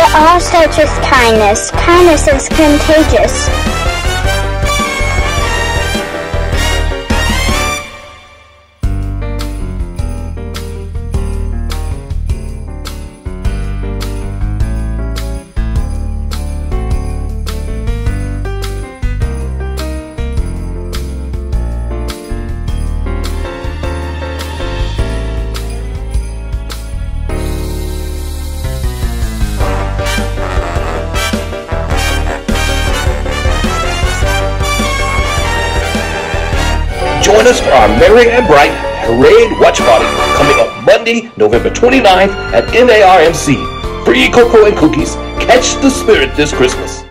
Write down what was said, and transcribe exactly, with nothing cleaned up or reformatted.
also just kindness. Kindness is contagious. Join us for our Merry and Bright Parade Watch Party coming up Monday, November twenty-ninth at N A R M C. Free cocoa and cookies. Catch the spirit this Christmas.